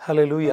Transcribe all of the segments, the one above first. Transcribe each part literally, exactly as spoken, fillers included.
Hallelujah.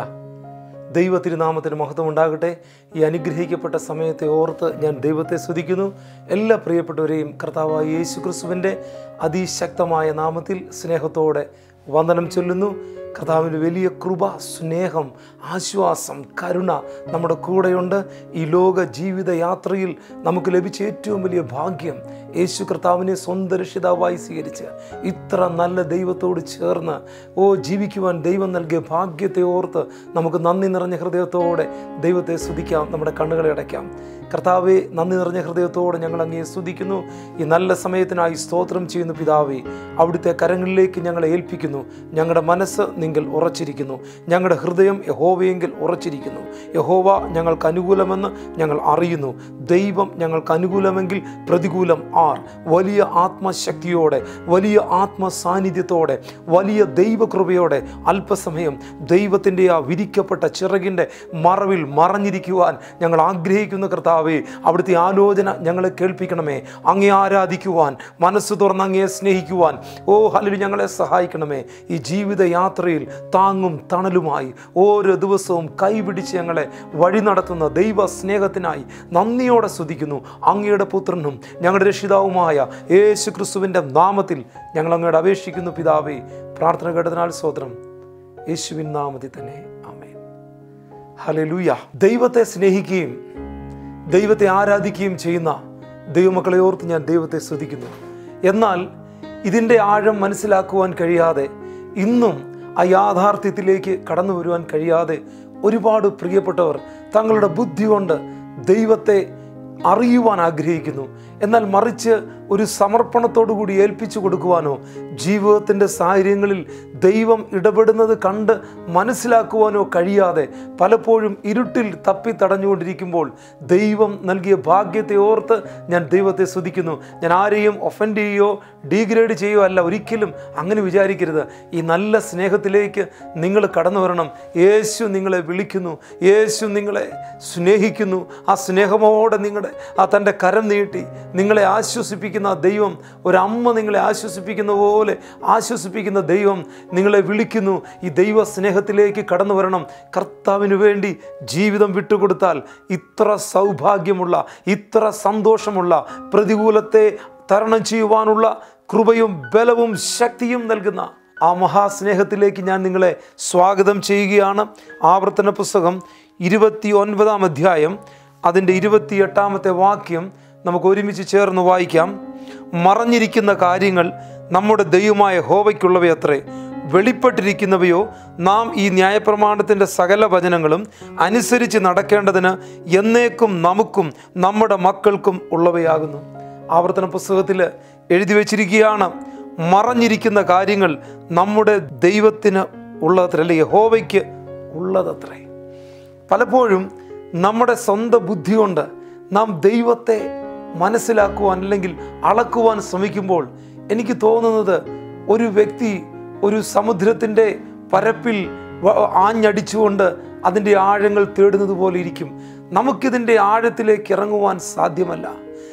ദൈവ തിരുനാമത്തിന് മഹത്വം ഉണ്ടാകട്ടെ. ഈ അനുഗ്രഹിക്കപ്പെട്ട സമയത്തെ ഓർത്ത് ഞാൻ ദൈവത്തെ സ്തുതിക്കുന്നു. എല്ലാ പ്രിയപ്പെട്ടവരെയും കർത്താവായ യേശു ക്രിസ്തുവിൻ്റെ അതിശക്തമായ നാമത്തിൽ സ്നേഹത്തോടെ വന്ദനം ചൊല്ലുന്നു. കർത്താവിൻ്റെ വലിയ കൃപ, സ്നേഹം, ആശ്വാസം, കരുണ നമ്മുടെ കൂടെയുണ്ട്. ഈ ലോക ജീവിത യാത്രയിൽ നമുക്ക് ലഭിച്ച ഏറ്റവും വലിയ ഭാഗ്യം യേശു കർത്താവിനെ സ്വന്തം രക്ഷിതാവായി സ്വീകരിച്ച് ഇത്ര നല്ല ദൈവത്തോട് ചേർന്ന് ഓ ജീവിക്കുവാൻ ദൈവം നൽകിയ ഭാഗ്യത്തെ ഓർത്ത് നമുക്ക് നന്ദി നിറഞ്ഞ ഹൃദയത്തോടെ ദൈവത്തെ സ്തുതിക്കാം. നമ്മുടെ കണ്ണുകളെ അടയ്ക്കാം. കർത്താവെ, നന്ദി നിറഞ്ഞ ഹൃദയത്തോടെ ഞങ്ങൾ അങ്ങയെ സ്തുതിക്കുന്നു. ഈ നല്ല സമയത്തിനായി സ്തോത്രം ചെയ്യുന്നു. പിതാവേ, അവിടുത്തെ കരങ്ങളിലേക്ക് ഞങ്ങളെ ഏൽപ്പിക്കുന്നു. ഞങ്ങളുടെ മനസ്സ് നിങ്ങൾ ഉറച്ചിരിക്കുന്നു. ഞങ്ങളുടെ ഹൃദയം യഹോവയെങ്കിൽ ഉറച്ചിരിക്കുന്നു. യഹോവ ഞങ്ങൾക്ക് അനുകൂലമെന്ന് ഞങ്ങൾ അറിയുന്നു. ദൈവം ഞങ്ങൾക്ക് അനുകൂലമെങ്കിൽ പ്രതികൂലം ആർ? വലിയ ആത്മശക്തിയോടെ, വലിയ ആത്മസാന്നിധ്യത്തോടെ, വലിയ ദൈവകൃപയോടെ അല്പസമയം ദൈവത്തിൻ്റെ ആ വിരിക്കപ്പെട്ട ചിറകിൻ്റെ മറവിൽ മറഞ്ഞിരിക്കുവാൻ ഞങ്ങൾ ആഗ്രഹിക്കുന്ന കർത്താവേ, അവിടുത്തെ ആലോചന ഞങ്ങളെ കേൾപ്പിക്കണമേ. അങ്ങേ ആരാധിക്കുവാൻ, മനസ്സ് തുറന്ന് അങ്ങയെ സ്നേഹിക്കുവാൻ ഓ ഹല്ലേലൂയ ഞങ്ങളെ സഹായിക്കണമേ. ഈ ജീവിത യാത്രയിൽ താങ്ങും തണലുമായി ഓരോ ദിവസവും കൈപിടിച്ച് ഞങ്ങളെ വഴി നടത്തുന്ന ദൈവ സ്നേഹത്തിനായി നന്ദിയോടെ സ്തുതിക്കുന്നു. അങ്ങയുടെ പുത്രനും ഞങ്ങളുടെ രക്ഷിതാവുമായ യേശു ക്രിസ്തുവിൻ്റെ നാമത്തിൽ ഞങ്ങൾ അങ്ങയോട് അപേക്ഷിക്കുന്നു പിതാവേ. പ്രാർത്ഥന കേട്ടതിനാൽ സ്തോത്രം. യേശുവിൻ നാമത്തിൽ തന്നെ ആമേൻ. ഹല്ലേലൂയ. ദൈവത്തെ സ്നേഹിക്കുകയും ദൈവത്തെ ആരാധിക്കുകയും ചെയ്യുന്ന ദൈവമക്കളെ ഓർത്ത് ഞാൻ ദൈവത്തെ സ്തുതിക്കുന്നു. എന്നാൽ ഇതിൻ്റെ ആഴം മനസ്സിലാക്കുവാൻ കഴിയാതെ, ഇന്നും ആ യാഥാർത്ഥ്യത്തിലേക്ക് കടന്നു വരുവാൻ കഴിയാതെ ഒരുപാട് പ്രിയപ്പെട്ടവർ തങ്ങളുടെ ബുദ്ധി കൊണ്ട് ദൈവത്തെ അറിയുവാൻ ആഗ്രഹിക്കുന്നു. എന്നാൽ മറിച്ച് ഒരു സമർപ്പണത്തോടു കൂടി ഏൽപ്പിച്ചു കൊടുക്കുവാനോ ജീവിതത്തിൻ്റെ സാഹചര്യങ്ങളിൽ ദൈവം ഇടപെടുന്നത് കണ്ട് മനസ്സിലാക്കുവാനോ കഴിയാതെ പലപ്പോഴും ഇരുട്ടിൽ തപ്പി തടഞ്ഞുകൊണ്ടിരിക്കുമ്പോൾ ദൈവം നൽകിയ ഭാഗ്യത്തെ ഓർത്ത് ഞാൻ ദൈവത്തെ സ്തുതിക്കുന്നു. ഞാൻ ആരെയും ഒഫൻഡ് ചെയ്യുകയോ ഡീഗ്രേഡ് ചെയ്യുകയോ അല്ല, ഒരിക്കലും അങ്ങനെ വിചാരിക്കരുത്. ഈ നല്ല സ്നേഹത്തിലേക്ക് നിങ്ങൾ കടന്നു വരണം. യേശു നിങ്ങളെ വിളിക്കുന്നു, യേശു നിങ്ങളെ സ്നേഹിക്കുന്നു. ആ സ്നേഹമോടെ നിങ്ങളുടെ ആ തൻ്റെ കരം നീട്ടി നിങ്ങളെ ആശ്വസിപ്പിക്കുന്ന ദൈവം, ഒരമ്മ നിങ്ങളെ ആശ്വസിപ്പിക്കുന്ന പോലെ ആശ്വസിപ്പിക്കുന്ന ദൈവം നിങ്ങളെ വിളിക്കുന്നു. ഈ ദൈവ സ്നേഹത്തിലേക്ക് കടന്നു വരണം. കർത്താവിന് വേണ്ടി ജീവിതം വിട്ടുകൊടുത്താൽ ഇത്ര സൗഭാഗ്യമുള്ള, ഇത്ര സന്തോഷമുള്ള, പ്രതികൂലത്തെ തരണം ചെയ്യുവാനുള്ള കൃപയും ബലവും ശക്തിയും നൽകുന്ന ആ മഹാസ്നേഹത്തിലേക്ക് ഞാൻ നിങ്ങളെ സ്വാഗതം ചെയ്യുകയാണ്. ആവർത്തന പുസ്തകം ഇരുപത്തി ഒൻപതാം അധ്യായം അതിൻ്റെ ഇരുപത്തി എട്ടാമത്തെ വാക്യം നമുക്ക് ഒരുമിച്ച് ചേർന്ന് വായിക്കാം. മറഞ്ഞിരിക്കുന്ന കാര്യങ്ങൾ നമ്മുടെ ദൈവമായ യഹോവയ്ക്കുള്ളവയത്രേ, വെളിപ്പെട്ടിരിക്കുന്നവയോ നാം ഈ ന്യായപ്രമാണത്തിൻ്റെ സകല വചനങ്ങളും അനുസരിച്ച് നടക്കേണ്ടതിന് എന്നേക്കും നമുക്കും നമ്മുടെ മക്കൾക്കും ഉള്ളവയാകുന്നു. ആവർത്തന പുസ്തകത്തിൽ എഴുതി വച്ചിരിക്കുകയാണ്, മറഞ്ഞിരിക്കുന്ന കാര്യങ്ങൾ നമ്മുടെ ദൈവത്തിന് ഉള്ളതത്രേ, അല്ലെ യഹോവയ്ക്ക് ഉള്ളതത്രേ. പലപ്പോഴും നമ്മുടെ സ്വന്തം ബുദ്ധി കൊണ്ട് നാം ദൈവത്തെ മനസ്സിലാക്കുവാൻ അല്ലെങ്കിൽ അളക്കുവാൻ ശ്രമിക്കുമ്പോൾ എനിക്ക് തോന്നുന്നത് ഒരു വ്യക്തി ഒരു സമുദ്രത്തിൻ്റെ പരപ്പിൽ ആഞ്ഞടിച്ചുകൊണ്ട് അതിൻ്റെ ആഴങ്ങൾ തേടുന്നത് പോലെ ഇരിക്കും. നമുക്കിതിൻ്റെ ആഴത്തിലേക്ക് ഇറങ്ങുവാൻ സാധ്യമല്ല.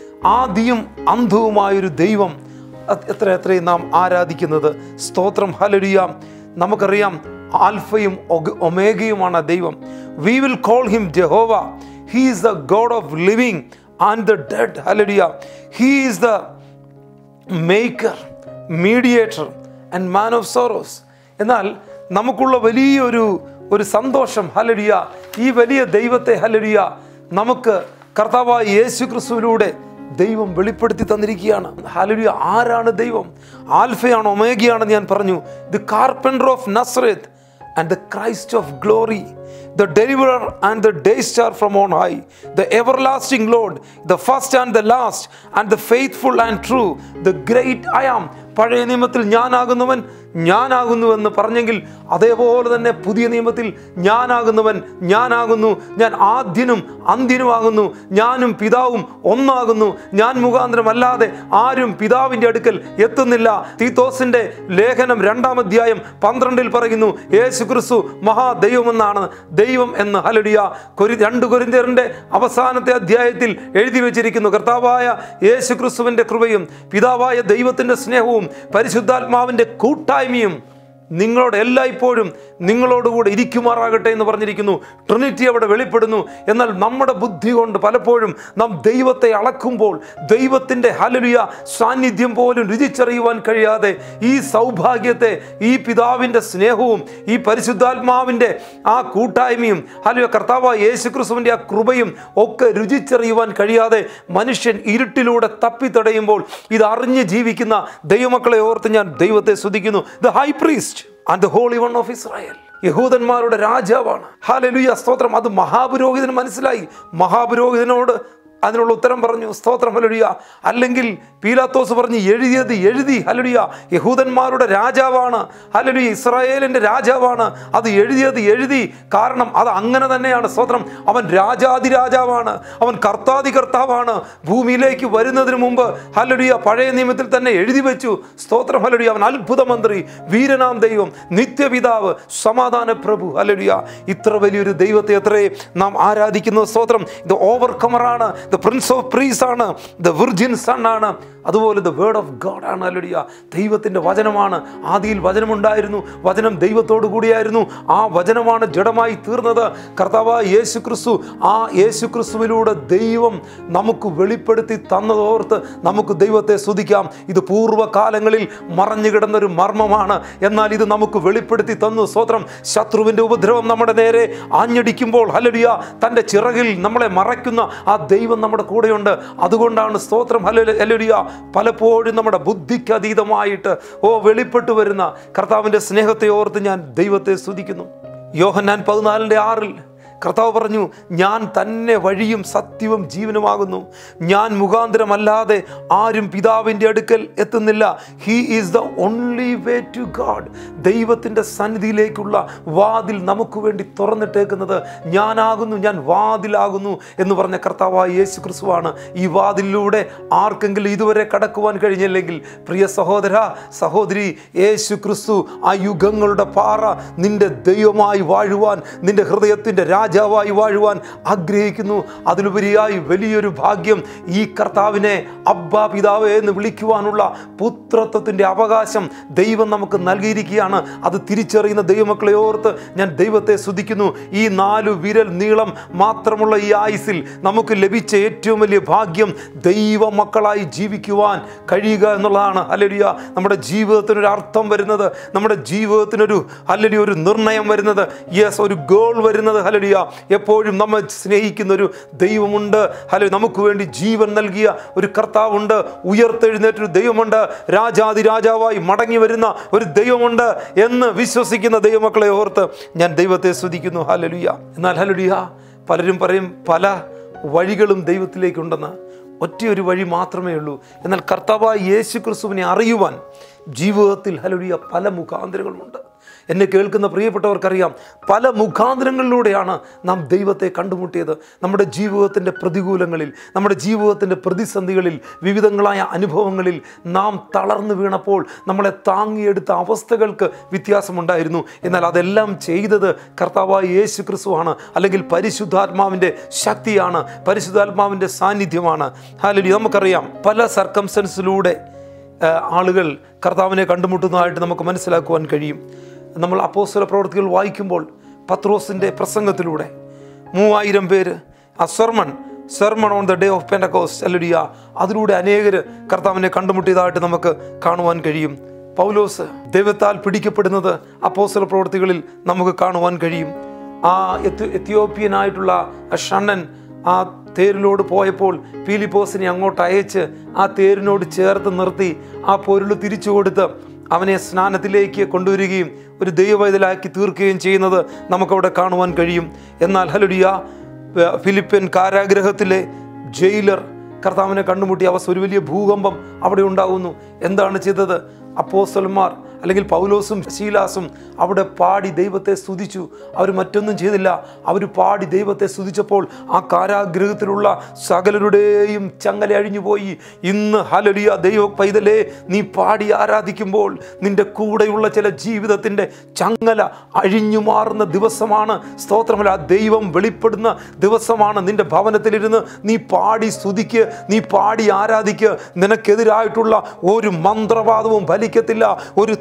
ആദിയും അന്തവുമായൊരു ദൈവം എത്ര എത്രയും നാം ആരാധിക്കുന്നത്. സ്തോത്രം, ഹല്ലേലൂയ. നമുക്കറിയാം ആൽഫയും ഒമേഗയുമാണ് ദൈവം. We will call him Jehovah. He is the God of living and the dead. Hallelujah. He is the maker, mediator and man of sorrows. എന്നാൽ നമുക്കുള്ള വലിയൊരു ഒരു സന്തോഷം, ഹല്ലേലൂയ, ഈ വലിയ ദൈവത്തെ ഹല്ലേലൂയ നമുക്ക് കർത്താവായ യേശു ക്രിസ്തുവിലൂടെ ദൈവം വെളിപ്പെടുത്തി തന്നിരിക്കുകയാണ്. ഹല്ലേലൂയ. ആരാണ് ദൈവം? ആൽഫയാണ് ഒമേഗയാണെന്ന് ഞാൻ പറഞ്ഞു. The carpenter of Nazareth and the Christ of glory, the deliverer and the day star from on high, the everlasting Lord, the first and the last, and the faithful and true, the great I am. പഴയ നിയമത്തിൽ ഞാനാകുന്നവൻ ഞാനാകുന്നുവെന്ന് പറഞ്ഞെങ്കിൽ അതേപോലെ തന്നെ പുതിയ നിയമത്തിൽ ഞാനാകുന്നവൻ ഞാനാകുന്നു, ഞാൻ ആദ്യനും അന്ത്യനുമാകുന്നു, ഞാനും പിതാവും ഒന്നാകുന്നു, ഞാൻ മുഖാന്തരമല്ലാതെ ആരും പിതാവിൻ്റെ അടുക്കൽ എത്തുന്നില്ല. തീത്തോസിൻ്റെ ലേഖനം രണ്ടാം അധ്യായം പന്ത്രണ്ടിൽ പറയുന്നു യേശു ക്രിസ്തു മഹാദൈവമെന്നാണ്. ദൈവം എന്ന് ഹല്ലേലൂയ. കൊരി രണ്ട് കൊരിന്ത്യരുടെ അവസാനത്തെ അധ്യായത്തിൽ എഴുതി വെച്ചിരിക്കുന്നു, കർത്താവായ യേശു ക്രിസ്തുവിൻ്റെ കൃപയും പിതാവായ ദൈവത്തിൻ്റെ സ്നേഹവും പരിശുദ്ധാത്മാവിൻ്റെ കൂട്ടായ്മയും നിങ്ങളോട് എല്ലായ്പ്പോഴും നിങ്ങളോടുകൂടെ ഇരിക്കുമാറാകട്ടെ എന്ന് പറഞ്ഞിരിക്കുന്നു. ട്രിനിറ്റി അവിടെ വെളിപ്പെടുന്നു. എന്നാൽ നമ്മുടെ ബുദ്ധി കൊണ്ട് പലപ്പോഴും നാം ദൈവത്തെ അളക്കുമ്പോൾ ദൈവത്തിൻ്റെ ഹല്ലേലൂയ സാന്നിധ്യം പോലും രുചിച്ചറിയുവാൻ കഴിയാതെ ഈ സൗഭാഗ്യത്തെ, ഈ പിതാവിൻ്റെ സ്നേഹവും ഈ പരിശുദ്ധാത്മാവിൻ്റെ ആ കൂട്ടായ്മയും ഹല്ലേലൂയ കർത്താവായ യേശുക്രിസ്തുവിൻ്റെ ആ കൃപയും ഒക്കെ രുചിച്ചറിയുവാൻ കഴിയാതെ മനുഷ്യൻ ഇരുട്ടിലൂടെ തപ്പിത്തടയുമ്പോൾ ഇത് അറിഞ്ഞ് ജീവിക്കുന്ന ദൈവമക്കളെ ഓർത്ത് ഞാൻ ദൈവത്തെ സ്തുതിക്കുന്നു. The high priest and the holy one of Israel, യഹൂദന്മാരുടെ രാജാവാണ്. ഹല്ലേലൂയ സ്തോത്രം. അത് മഹാപുരോഹിതന് മനസ്സിലായി. മഹാപുരോഹിതനോട് അതിനുള്ള ഉത്തരം പറഞ്ഞു. സ്തോത്രം. ഹല്ലേലൂയ. അല്ലെങ്കിൽ പീലാത്തോസ് പറഞ്ഞ് എഴുതിയത് എഴുതി. ഹല്ലേലൂയ. യഹൂദന്മാരുടെ രാജാവാണ്. ഹല്ലേലൂയ. ഇസ്രായേലിൻ്റെ രാജാവാണ്. അത് എഴുതിയത് എഴുതി. കാരണം അത് അങ്ങനെ തന്നെയാണ്. സ്തോത്രം. അവൻ രാജാതിരാജാവാണ്. അവൻ കർത്താതി കർത്താവാണ്. ഭൂമിയിലേക്ക് വരുന്നതിന് മുമ്പ് ഹല്ലേലൂയ പഴയ നിയമത്തിൽ തന്നെ എഴുതി വെച്ചു. സ്തോത്രം. ഹല്ലേലൂയ. അവൻ അത്ഭുത മന്ത്രി, വീരനാം ദൈവം, നിത്യപിതാവ്, സമാധാന പ്രഭു. ഹല്ലേലൂയ. ഇത്ര വലിയൊരു ദൈവത്തെ എത്രേ നാം ആരാധിക്കുന്നു. സ്തോത്രം. ഇത് ഓവർകമറാണ്. ദ പ്രിൻസ് ഓഫ് പ്രീസ് ആണ്. ദ വിർജിൻ സൺ ആണ്. അതുപോലെ ദ വേർഡ് ഓഫ് ഗോഡ് ആണ്. ഹല്ലേലൂയ. ദൈവത്തിൻ്റെ വചനമാണ്. ആദിയിൽ വചനമുണ്ടായിരുന്നു, വചനം ദൈവത്തോടു കൂടിയായിരുന്നു, ആ വചനമാണ് ജഡമായി തീർന്നത്. കർത്താവായ യേശു ക്രിസ്തു, ആ യേശു ക്രിസ്തുവിലൂടെ ദൈവം നമുക്ക് വെളിപ്പെടുത്തി തന്നതോർത്ത് നമുക്ക് ദൈവത്തെ സ്തുതിക്കാം. ഇത് പൂർവ്വകാലങ്ങളിൽ മറഞ്ഞു കിടന്നൊരു മർമ്മമാണ്. എന്നാൽ ഇത് നമുക്ക് വെളിപ്പെടുത്തി തന്നു. സ്തോത്രം. ശത്രുവിൻ്റെ ഉപദ്രവം നമ്മുടെ നേരെ ആഞ്ഞടിക്കുമ്പോൾ ഹല്ലേലൂയ തൻ്റെ ചിറകിൽ നമ്മളെ മറയ്ക്കുന്ന ആ ദൈവം നമ്മുടെ കൂടെയുണ്ട്. അതുകൊണ്ടാണ് സ്തോത്രം ഹല്ലേലൂയ പലപ്പോഴും നമ്മുടെ ബുദ്ധിക്ക് അതീതമായിട്ട് ഓ വെളിപ്പെട്ടു വരുന്ന കർത്താവിൻ്റെ സ്നേഹത്തെ ഓർത്ത് ഞാൻ ദൈവത്തെ സ്തുതിക്കുന്നു. യോഹന്നാൻ പതിനാലിൻ്റെ ആറിൽ കർത്താവ് പറഞ്ഞു, ഞാൻ തന്നെ വഴിയും സത്യവും ജീവനുമാകുന്നു. ഞാൻ മുഖാന്തരമല്ലാതെ ആരും പിതാവിൻ്റെ അടുക്കൽ എത്തുന്നില്ല. He is the only way to God. ദൈവത്തിൻ്റെ സന്നിധിയിലേക്കുള്ള വാതിൽ നമുക്ക് വേണ്ടി തുറന്നിട്ടേക്കുന്നത് ഞാനാകുന്നു, ഞാൻ വാതിലാകുന്നു എന്ന് പറഞ്ഞ കർത്താവായ യേശു ക്രിസ്തുവാണ്. ഈ വാതിലിലൂടെ ആർക്കെങ്കിലും ഇതുവരെ കടക്കുവാൻ കഴിഞ്ഞില്ലെങ്കിൽ, പ്രിയ സഹോദര സഹോദരി, യേശു ക്രിസ്തു ആ യുഗങ്ങളുടെ പാറ നിന്റെ ദൈവമായി വാഴുവാൻ, നിന്റെ ഹൃദയത്തിൻ്റെ രാജാവായി വാഴുവാൻ ആഗ്രഹിക്കുന്നു. അതിലുപരിയായി വലിയൊരു ഭാഗ്യം ഈ കർത്താവിനെ അബ്ബാ പിതാവേ എന്ന് വിളിക്കുവാനുള്ള പുത്രത്വത്തിൻ്റെ അവകാശം ദൈവം നമുക്ക് നൽകിയിരിക്കുകയാണ്. അത് തിരിച്ചറിയുന്ന ദൈവമക്കളെ ഓർത്ത് ഞാൻ ദൈവത്തെ സ്തുതിക്കുന്നു. ഈ നാലു വിരൽ നീളം മാത്രമുള്ള ഈ ആയുസിൽ നമുക്ക് ലഭിച്ച ഏറ്റവും വലിയ ഭാഗ്യം ദൈവ മക്കളായി ജീവിക്കുവാൻ കഴിയുക എന്നുള്ളതാണ്. ഹല്ലേലൂയ. നമ്മുടെ ജീവിതത്തിനൊരു അർത്ഥം വരുന്നത്, നമ്മുടെ ജീവിതത്തിനൊരു ഹല്ലേലൂയ ഒരു നിർണയം വരുന്നത്, യെസ് ഒരു ഗോൾ വരുന്നത്. ഹല്ലേലൂയ. എപ്പോഴും നമ്മൾ സ്നേഹിക്കുന്ന ഒരു ദൈവമുണ്ട്. ഹല്ലേലൂയ. നമുക്ക് വേണ്ടി ജീവൻ നൽകിയ ഒരു കർത്താവുണ്ട്. ഉയർത്തെഴുന്നേറ്റൊരു ദൈവമുണ്ട്. രാജാതി രാജാവായി മടങ്ങി വരുന്ന ഒരു ദൈവമുണ്ട് എന്ന് വിശ്വസിക്കുന്ന ദൈവമക്കളെ ഓർത്ത് ഞാൻ ദൈവത്തെ സ്തുതിക്കുന്നു. ഹല്ലേലൂയ. എന്നാൽ ഹല്ലേലൂയ പലരും പറയും പല വഴികളും ദൈവത്തിലേക്കുണ്ടെന്ന്. ഒറ്റയൊരു വഴി മാത്രമേ ഉള്ളൂ. എന്നാൽ കർത്താവായ യേശു ക്രിസ്തുവിനെ അറിയുവാൻ ജീവിതത്തിൽ ഹല്ലേലൂയ പല മുഖാന്തരങ്ങളുണ്ട്. എന്നെ കേൾക്കുന്ന പ്രിയപ്പെട്ടവർക്കറിയാം, പല മുഖാന്തരങ്ങളിലൂടെയാണ് നാം ദൈവത്തെ കണ്ടുമുട്ടിയത്. നമ്മുടെ ജീവിതത്തിൻ്റെ പ്രതികൂലങ്ങളിൽ, നമ്മുടെ ജീവിതത്തിൻ്റെ പ്രതിസന്ധികളിൽ, വിവിധങ്ങളായ അനുഭവങ്ങളിൽ നാം തളർന്നു വീണപ്പോൾ നമ്മളെ താങ്ങിയെടുത്ത അവസ്ഥകൾക്ക് വ്യത്യാസമുണ്ടായിരുന്നു. എന്നാൽ അതെല്ലാം ചെയ്തത് കർത്താവായ യേശു ക്രിസ്തുവാണ്, അല്ലെങ്കിൽ പരിശുദ്ധാത്മാവിൻ്റെ ശക്തിയാണ്, പരിശുദ്ധാത്മാവിൻ്റെ സാന്നിധ്യമാണ്. ഹല്ലേലൂയ. നമുക്കറിയാം പല സർക്കംസ്റ്റൻസിലൂടെ ആളുകൾ കർത്താവിനെ കണ്ടുമുട്ടുന്നതായിട്ട് നമുക്ക് മനസ്സിലാക്കുവാൻ കഴിയും. നമ്മൾ അപ്പോസ്തല പ്രവൃത്തികൾ വായിക്കുമ്പോൾ പത്രോസിൻ്റെ പ്രസംഗത്തിലൂടെ മൂവായിരം പേര് ആ sermon sermon on the day of Pentecost ഹല്ലേലൂയ അതിലൂടെ അനേകർ കർത്താവിനെ കണ്ടുമുട്ടിയതായിട്ട് നമുക്ക് കാണുവാൻ കഴിയും. പൗലോസ് ദൈവത്താൽ പിടിക്കപ്പെടുന്നത് അപ്പോസ്തല പ്രവൃത്തികളിൽ നമുക്ക് കാണുവാൻ കഴിയും. ആ എത്യോപ്യനായിട്ടുള്ള ഷണ്ണൻ ആ തേരിനോട് പോയപ്പോൾ ഫിലിപ്പോസിനെ അങ്ങോട്ട് അയച്ച് ആ തേരിനോട് ചേർത്ത് നിർത്തി ആ പൊരുൾ തിരിച്ചു കൊടുത്ത് അവനെ സ്നാനത്തിലേക്ക് കൊണ്ടുവരികയും ഒരു ദൈവവൈതലാക്കി തീർക്കുകയും ചെയ്യുന്നത് നമുക്കവിടെ കാണുവാൻ കഴിയും. എന്നാൽ ഹല്ലേലൂയ ഫിലിപ്പിയൻ കാരാഗ്രഹത്തിലെ ജയിലർ കർത്താവിനെ കണ്ടുമുട്ടി അവസ്ഥ ഒരു വലിയ ഭൂകമ്പം അവിടെ ഉണ്ടാകുന്നു. എന്താണ് ചെയ്തത്? അപ്പോസ്തലന്മാർ അല്ലെങ്കിൽ പൗലോസും ശീലാസും അവിടെ പാടി ദൈവത്തെ സ്തുതിച്ചു. അവർ മറ്റൊന്നും ചെയ്തില്ല, അവർ പാടി ദൈവത്തെ സ്തുതിച്ചപ്പോൾ ആ കാരാഗ്രഹത്തിലുള്ള സകലരുടെയും ചങ്ങല അഴിഞ്ഞുപോയി. ഇന്ന് ഹല്ലേലൂയ ദൈവ പൈതലേ, നീ പാടി ആരാധിക്കുമ്പോൾ നിന്റെ കൂടെയുള്ള ചില ജീവിതത്തിൻ്റെ ചങ്ങല അഴിഞ്ഞു മാറുന്ന ദിവസമാണ്. സ്തോത്രമല്ല, ദൈവം വെളിപ്പെടുന്ന ദിവസമാണ്. നിന്റെ ഭവനത്തിലിരുന്ന് നീ പാടി സ്തുതിക്ക്, നീ പാടി ആരാധിക്ക്. നിനക്കെതിരായിട്ടുള്ള ഒരു മന്ത്രവാദവും ഫലിക്കത്തില്ല, ഒരു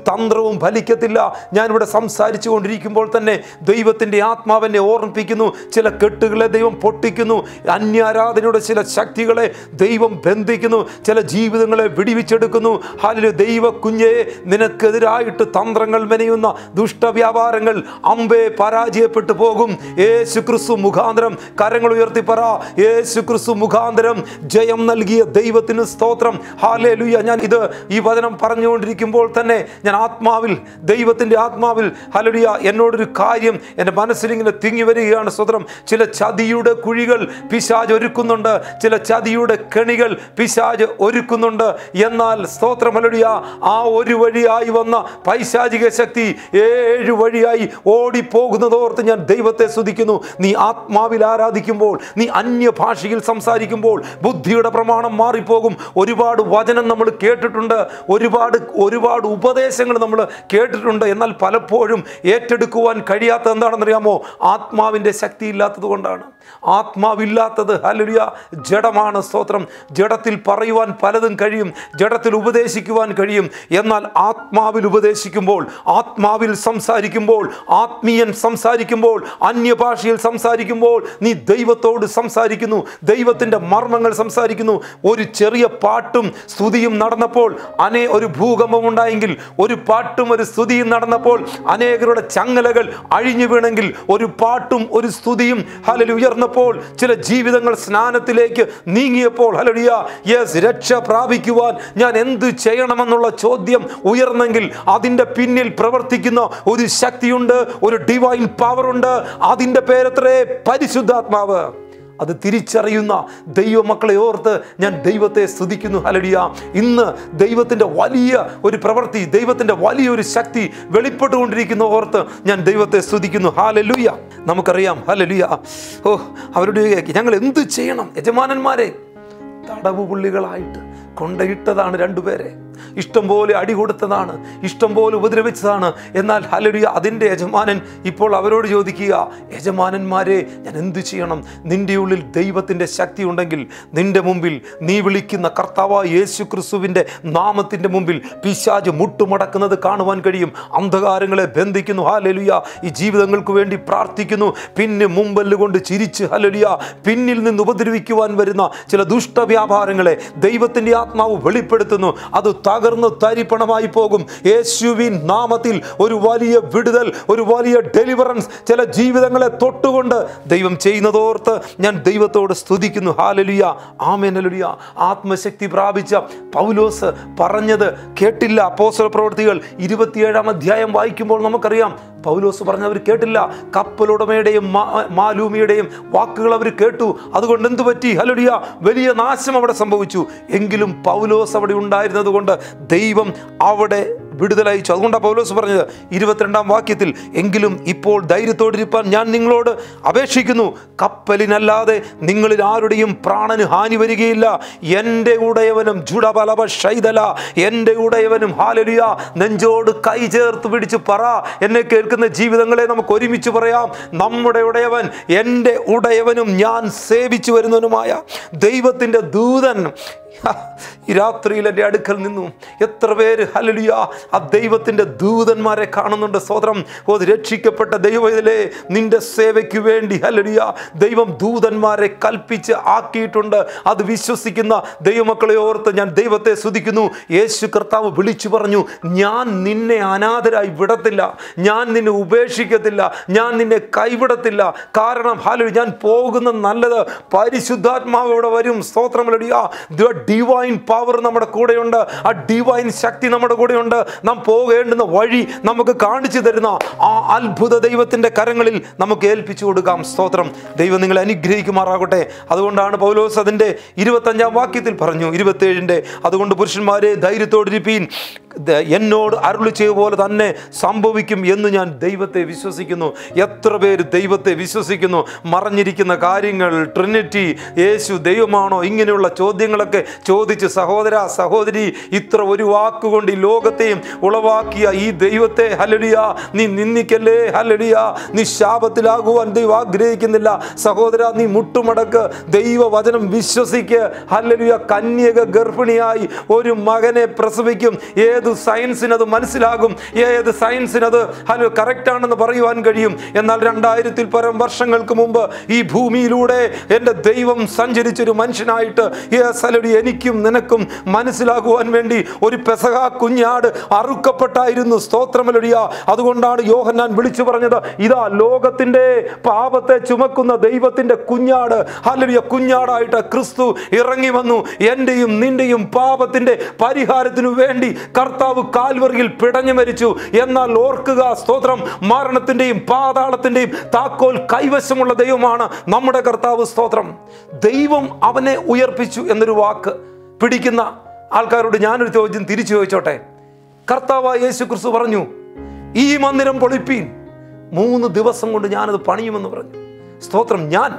തന്ത്രവും ഫലിക്കത്തില്ല. ഞാനിവിടെ സംസാരിച്ചു കൊണ്ടിരിക്കുമ്പോൾ തന്നെ ദൈവത്തിൻ്റെ ആത്മാവെന്നെ ഓർമ്മിപ്പിക്കുന്നു. ചില കെട്ടുകളെ ദൈവം പൊട്ടിക്കുന്നു. അന്യാരാധനയുടെ ചില ശക്തികളെ ദൈവം ബന്ധിക്കുന്നു. ചില ജീവിതങ്ങളെ വിടിവിച്ചെടുക്കുന്നു. ഹല്ലേലൂയ. ദൈവ കുഞ്ഞേ, നിനക്കെതിരായിട്ട് തന്ത്രങ്ങൾ മെനയുന്ന ദുഷ്ടവ്യാപാരങ്ങൾ അമ്പേ പരാജയപ്പെട്ടു പോകും. യേശു ക്രിസ്തു മുഖാന്തരം, കരങ്ങൾ ഉയർത്തി പറ, യേശു ക്രിസ്തു മുഖാന്തരം ജയം നൽകിയ ദൈവത്തിന് സ്തോത്രം. ഹല്ലേലൂയ. ഞാൻ ഇത് ഈ വചനം പറഞ്ഞുകൊണ്ടിരിക്കുമ്പോൾ തന്നെ ഞാൻ ആത്മാവിൽ, ദൈവത്തിൻ്റെ ആത്മാവിൽ ഹല്ലേലൂയ, എന്നോടൊരു കാര്യം എൻ്റെ മനസ്സിലിങ്ങനെ തിങ്ങി വരികയാണ്. സ്തോത്രം. ചില ചതിയുടെ കുഴികൾ പിശാച് ഒരുക്കുന്നുണ്ട്. ചില ചതിയുടെ കെണികൾ പിശാച് ഒരുക്കുന്നുണ്ട്. എന്നാൽ സ്തോത്രം ഹല്ലേലൂയ, ആ ഒരു വഴിയായി വന്ന പൈശാചിക ശക്തി ഏഴ് വഴിയായി ഓടിപ്പോകുന്നതോർത്ത് ഞാൻ ദൈവത്തെ സ്തുതിക്കുന്നു. നീ ആത്മാവിൽ ആരാധിക്കുമ്പോൾ, നീ അന്യഭാഷയിൽ സംസാരിക്കുമ്പോൾ ബുദ്ധിയുടെ പ്രമാണം മാറിപ്പോകും. ഒരുപാട് വചനം നമ്മൾ കേട്ടിട്ടുണ്ട്, ഒരുപാട് ഒരുപാട് ഉപദേശങ്ങൾ നമ്മൾ കേട്ടിട്ടുണ്ട്. എന്നാൽ പലപ്പോഴും ഏറ്റെടുക്കുവാൻ കഴിയാത്തത് എന്താണെന്നറിയാമോ? ആത്മാവിൻ്റെ ശക്തി ഇല്ലാത്തത് കൊണ്ടാണ്. ആത്മാവില്ലാത്തത് ഹല്ലേലൂയ ജഡമാണ്. സ്തോത്രം. ജഡത്തിൽ പറയുവാൻ പലതും കഴിയും, ജഡത്തിൽ ഉപദേശിക്കുവാൻ കഴിയും. എന്നാൽ ആത്മാവിൽ ഉപദേശിക്കുമ്പോൾ, ആത്മാവിൽ സംസാരിക്കുമ്പോൾ, ആത്മീയൻ സംസാരിക്കുമ്പോൾ, അന്യഭാഷയിൽ സംസാരിക്കുമ്പോൾ നീ ദൈവത്തോട് സംസാരിക്കുന്നു, ദൈവത്തിൻ്റെ മർമ്മങ്ങൾ സംസാരിക്കുന്നു. ഒരു ചെറിയ പാട്ടും സ്തുതിയും നടന്നപ്പോൾ അനേ ഒരു ഭൂകമ്പം ഉണ്ടായെങ്കിൽ, ഒരു പാട്ടും ഒരു സ്തുതിയും നടന്നപ്പോൾ അനേകരുടെ ചങ്ങലകൾ അഴിഞ്ഞു വീണെങ്കിൽ, ഒരു പാട്ടും ഒരു സ്തുതിയും ഹല്ലേലൂയ ഉയർന്നപ്പോൾ, ചില ജീവിതങ്ങൾ സ്നാനത്തിലേക്ക് നീങ്ങിയപ്പോൾ ഹല്ലേലൂയ യെസ് രക്ഷ പ്രാപിക്കുവാൻ ഞാൻ എന്ത് ചെയ്യണമെന്നുള്ള ചോദ്യം ഉയർന്നെങ്കിൽ അതിൻ്റെ പിന്നിൽ പ്രവർത്തിക്കുന്ന ഒരു ശക്തിയുണ്ട്, ഒരു ഡിവൈൻ പവർ ഉണ്ട്. അതിൻ്റെ പേരത്രേ പരിശുദ്ധാത്മാവ്. അത് തിരിച്ചറിയുന്ന ദൈവമക്കളെ ഓർത്ത് ഞാൻ ദൈവത്തെ സ്തുതിക്കുന്നു. ഹല്ലേലൂയ. ഇന്ന് ദൈവത്തിൻ്റെ വലിയ ഒരു പ്രവൃത്തി, ദൈവത്തിൻ്റെ വലിയൊരു ശക്തി വെളിപ്പെട്ടുകൊണ്ടിരിക്കുന്ന ഓർത്ത് ഞാൻ ദൈവത്തെ സ്തുതിക്കുന്നു. ഹല്ലേലൂയ. നമുക്കറിയാം ഹല്ലേലൂയ. ഓ, അവരുടെ ഞങ്ങൾ എന്ത് ചെയ്യണം? യജമാനന്മാരെ തടവ് പുള്ളികളായിട്ട് കൊണ്ടയിട്ടതാണ് രണ്ടുപേരെ. ഇഷ്ടംപോലെ അടി കൊടുത്തതാണ്, ഇഷ്ടംപോലെ ഉപദ്രവിച്ചതാണ്. എന്നാൽ ഹല്ലേലൂയ അതിൻ്റെ യജമാനൻ ഇപ്പോൾ അവരോട് ചോദിക്കുക, യജമാനന്മാരെ ഞാൻ എന്തു ചെയ്യണം? നിൻ്റെ ഉള്ളിൽ ദൈവത്തിൻ്റെ ശക്തി ഉണ്ടെങ്കിൽ നിൻ്റെ മുമ്പിൽ നീ വിളിക്കുന്ന കർത്താവായ യേശു ക്രിസ്തുവിൻ്റെ നാമത്തിൻ്റെ മുമ്പിൽ പിശാച് മുട്ടുമടക്കുന്നത് കാണുവാൻ കഴിയും. അന്ധകാരങ്ങളെ ബന്ധിക്കുന്നു. ഹല്ലേലൂയ. ഈ ജീവിതങ്ങൾക്ക് വേണ്ടി പ്രാർത്ഥിക്കുന്നു. പിന്നെ മുമ്പല്ലുകൊണ്ട് ചിരിച്ച് ഹല്ലേലൂയ പിന്നിൽ നിന്ന് ഉപദ്രവിക്കുവാൻ വരുന്ന ചില ദുഷ്ടവ്യാപാരങ്ങളെ ദൈവത്തിൻ്റെ ആത്മാവ് വെളിപ്പെടുത്തുന്നു. അത് തകർന്ന് തരിപ്പണമായി പോകും. യേശുവിൻ നാമത്തിൽ ഒരു വലിയ വിടുതൽ, ഒരു വലിയ ഡെലിവറൻസ് ചില ജീവിതങ്ങളെ തൊട്ടുകൊണ്ട് ദൈവം ചെയ്യുന്നതോർത്ത് ഞാൻ ദൈവത്തോട് സ്തുതിക്കുന്നു. ഹല്ലേലൂയ. ആമേൻ. ഹല്ലേലൂയ. ആത്മശക്തി പ്രാപിച്ച പൗലോസ് പറഞ്ഞത് കേട്ടില്ല. അപ്പോസ്തല പ്രവൃത്തികൾ ഇരുപത്തിയേഴാം അധ്യായം വായിക്കുമ്പോൾ നമുക്കറിയാം പൗലോസ് പറഞ്ഞവർ കേട്ടില്ല. കപ്പലുടമയുടെയും മാലൂമിയുടെയും വാക്കുകൾ അവർ കേട്ടു. അതുകൊണ്ട് എന്തു പറ്റി? ഹല്ലേലൂയ വലിയ നാശം അവിടെ സംഭവിച്ചു. എങ്കിലും പൗലോസ് അവിടെ ഉണ്ടായിരുന്നത് കൊണ്ട് ദൈവം അവിടെ വിടുതലയച്ചു. അതുകൊണ്ടാണ് പൗലോസ് പറഞ്ഞത് ഇരുപത്തിരണ്ടാം വാക്യത്തിൽ, എങ്കിലും ഇപ്പോൾ ധൈര്യത്തോടിരിപ്പാൻ ഞാൻ നിങ്ങളോട് അപേക്ഷിക്കുന്നു, കപ്പലിനല്ലാതെ നിങ്ങളിൽ ആരുടെയും പ്രാണന് ഹാനി വരികയില്ല. എൻ്റെ ഉടയവനും ജുഡബലഭ ശൈതല, എൻ്റെ ഉടയവനും ഹല്ലേലൂയ. നെഞ്ചോട് കൈ ചേർത്ത് പിടിച്ച് പറ. എന്നെ കേൾക്കുന്ന ജീവിതങ്ങളെ നമുക്ക് ഒരുമിച്ച് പറയാം. നമ്മുടെ ഉടയവൻ, എൻ്റെ ഉടയവനും ഞാൻ സേവിച്ചു വരുന്നവനുമായ ദൈവത്തിൻ്റെ ദൂതൻ ഈ രാത്രിയിൽ എൻ്റെ അടുക്കൽ നിന്നു. എത്ര പേര് ഹല്ലേലൂയ ആ ദൈവത്തിൻ്റെ ദൂതന്മാരെ കാണുന്നുണ്ട്? സ്തോത്രം. ഓ, രക്ഷിക്കപ്പെട്ട ദൈവത്തിലെ നിന്റെ സേവയ്ക്ക് വേണ്ടി ഹല്ലേലൂയ ദൈവം ദൂതന്മാരെ കൽപ്പിച്ച് ആക്കിയിട്ടുണ്ട്. അത് വിശ്വസിക്കുന്ന ദൈവമക്കളെ ഓർത്ത് ഞാൻ ദൈവത്തെ സ്തുതിക്കുന്നു. യേശു കർത്താവ് വിളിച്ചു പറഞ്ഞു, ഞാൻ നിന്നെ അനാഥരായി വിടത്തില്ല, ഞാൻ നിന്നെ ഉപേക്ഷിക്കത്തില്ല, ഞാൻ നിന്നെ കൈവിടത്തില്ല. കാരണം ഹല്ലേലൂയ ഞാൻ പോകുന്ന നല്ലത് പരിശുദ്ധാത്മാവ് ഇവിടെ വരും. സ്തോത്രം. ഹല്ലേലൂയ ഡിവൈൻ പവർ നമ്മുടെ കൂടെയുണ്ട്. ആ ഡിവൈൻ ശക്തി നമ്മുടെ കൂടെയുണ്ട്. നാം പോകേണ്ടുന്ന വഴി നമുക്ക് കാണിച്ചു തരുന്ന ആ അത്ഭുത ദൈവത്തിൻ്റെ കരങ്ങളിൽ നമുക്ക് ഏൽപ്പിച്ചു കൊടുക്കാം. സ്തോത്രം. ദൈവം നിങ്ങളെ അനുഗ്രഹിക്കുമാറാകട്ടെ. അതുകൊണ്ടാണ് പൗലോസ് അതിൻ്റെ ഇരുപത്തഞ്ചാം വാക്യത്തിൽ പറഞ്ഞു, ഇരുപത്തേഴിൻ്റെ, അതുകൊണ്ട് പുരുഷന്മാരെ ധൈര്യത്തോടിരിപ്പീൻ, എന്നോട് അരുളി ചെയ്ത പോലെ തന്നെ സംഭവിക്കും എന്ന് ഞാൻ ദൈവത്തെ വിശ്വസിക്കുന്നു. എത്ര പേര് ദൈവത്തെ വിശ്വസിക്കുന്നു? മറഞ്ഞിരിക്കുന്ന കാര്യങ്ങൾ, ട്രിനിറ്റി, യേശു ദൈവമാണോ, ഇങ്ങനെയുള്ള ചോദ്യങ്ങളൊക്കെ ചോദിച്ച് സഹോദര സഹോദരി, ഇത്ര ഒരു വാക്കുകൊണ്ട് ഈ ലോകത്തെയും ഉളവാക്കിയ ഈ ദൈവത്തെ ഹല്ലേലൂയ നീ നിന്ദിക്കല്ലേ. ഹല്ലേലൂയ നീ ശാപത്തിലാകുവാൻ ദൈവം ആഗ്രഹിക്കുന്നില്ല. സഹോദര, നീ മുട്ടുമടക്ക്, ദൈവവചനം വിശ്വസിക്ക്. ഹല്ലേലൂയ കന്യക ഗർഭിണിയായി ഒരു മകനെ പ്രസവിക്കും. ഏത് ഏത് സയൻസിനത് മനസ്സിലാകും, ഏത് സയൻസിനത് ഹലോ കറക്റ്റാണെന്ന് പറയുവാൻ കഴിയും. എന്നാൽ രണ്ടായിരത്തിൽ പരം വർഷങ്ങൾക്ക് മുമ്പ് ഈ ഭൂമിയിലൂടെ എൻ്റെ ദൈവം സഞ്ചരിച്ചൊരു മനുഷ്യനായിട്ട് ഹല്ലേലൂയ എനിക്കും നിനക്കും മനസ്സിലാകുവാൻ വേണ്ടി ഒരു പെസഹ കുഞ്ഞാട് അറുക്കപ്പെട്ടായിരുന്നു. സ്തോത്രം ഹല്ലേലൂയ. അതുകൊണ്ടാണ് യോഹന്നാൻ വിളിച്ചു പറഞ്ഞത്, ഇതാ ലോകത്തിൻ്റെ പാപത്തെ ചുമക്കുന്ന ദൈവത്തിൻ്റെ കുഞ്ഞാട്. ഹല്ലേലൂയ. കുഞ്ഞാടായിട്ട് ക്രിസ്തു ഇറങ്ങി വന്നു. എൻ്റെയും നിന്റെയും പാപത്തിൻ്റെ പരിഹാരത്തിനു വേണ്ടി കർത്താവ് കാൽവറിയിൽ പിടഞ്ഞു മരിച്ചു. എന്നാൽ ഓർക്കുക, സ്തോത്രം, മരണത്തിൻ്റെയും പാതാളത്തിൻ്റെയും താക്കോൽ കൈവശമുള്ള ദൈവമാണ് നമ്മുടെ കർത്താവ്. സ്തോത്രം. ദൈവം അവനെ ഉയർപ്പിച്ചു എന്നൊരു വാക്ക് പിടിക്കുന്ന ആൾക്കാരോട് ഞാനൊരു ചോദ്യം തിരിച്ചു ചോദിച്ചോട്ടെ. കർത്താവായ യേശു ക്രിസ്തു പറഞ്ഞു, ഈ മന്ദിരം പൊളിപ്പീൻ, മൂന്ന് ദിവസം കൊണ്ട് ഞാനത് പണിയുമെന്ന് പറഞ്ഞു. സ്തോത്രം. ഞാൻ